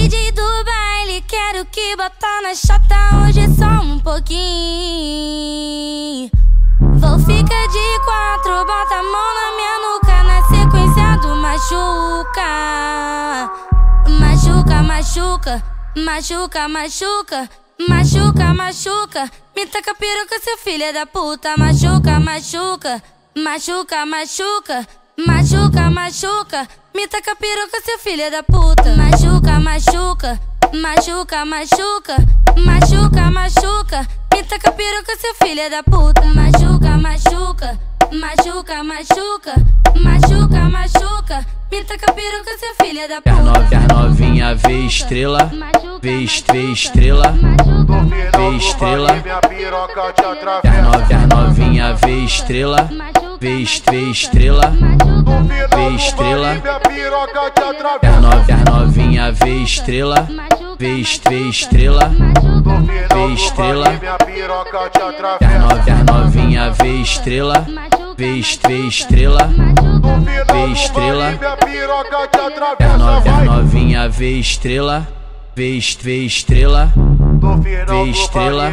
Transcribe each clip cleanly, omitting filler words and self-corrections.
DJ do baile, quero que bota na chata hoje só um pouquinho. Vou ficar de quatro, bota a mão na minha nuca, na sequência do machuca. Machuca, machuca, machuca, machuca, machuca, machuca. Me taca peruca, seu filho da puta. Machuca, machuca, machuca, machuca, machuca, machuca. Me taca peruca, seu filho da puta. Machuca, machuca, machuca, machuca, machuca, machuca. Me taca peruca, seu filho da puta. Machuca, machuca, machuca, machuca, machuca, machuca. Me taca peruca, seu filho da puta. A novinha vê estrela, vê estrela, vê estrela. A novinha vê estrela, vê estrela, vê estrela. A novinha vê estrela, vê estrela, vê estrela. A novinha vê estrela, vê estrela, vê estrela. A novinha vê estrela, vê estrela, vê estrela.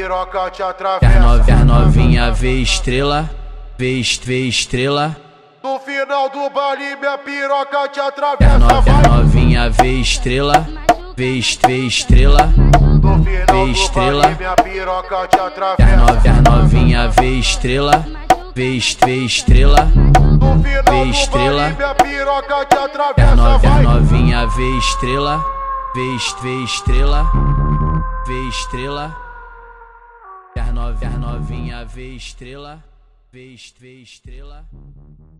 A novinha vê estrela, vê estrela. No final do baile minha piroca te atravessa. A novinha vê estrela, vê estrela, vê estrela. Minha piroca te atravessa. A novinha vê estrela, vê estrela, vê estrela. Minha piroca te A atravessa. novinha vê estrela, vê estrela, vê estrela. A novinha vê estrela, vê estrela.